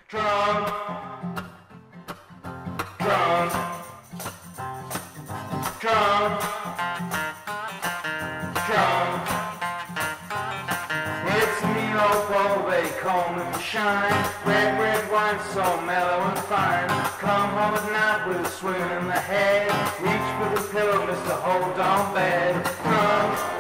Drunk, drunk, drunk, drunk. It's a mean old bowl, they call me shine. Red, red wine, so mellow and fine. Come home at night with a swing in the head. Reach for the pillow, Mr. Hold on bed. Drunk,